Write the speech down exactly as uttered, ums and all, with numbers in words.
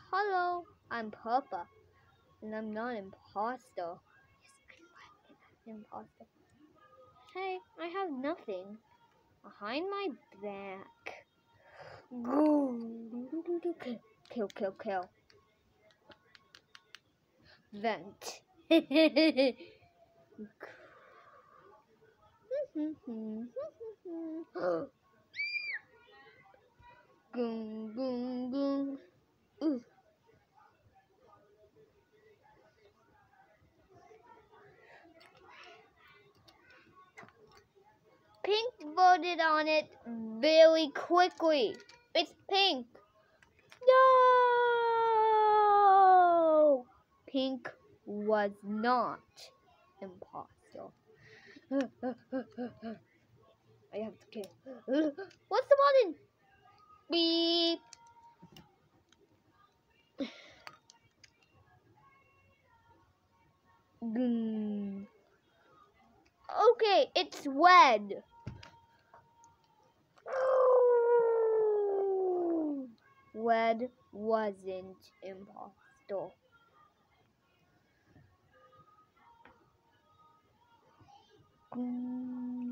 Hello, I'm Papa, and I'm not an imposter. Yes, I'm an imposter. Hey, I have nothing behind my back. Kill, kill, kill. Vent. Goom, goom, goom. Ooh. Pink voted on it very quickly. It's pink. No! Pink was not imposter. I have to kill. What's the button? Beep. Mm. Okay, it's red. Red wasn't imposter. Mm.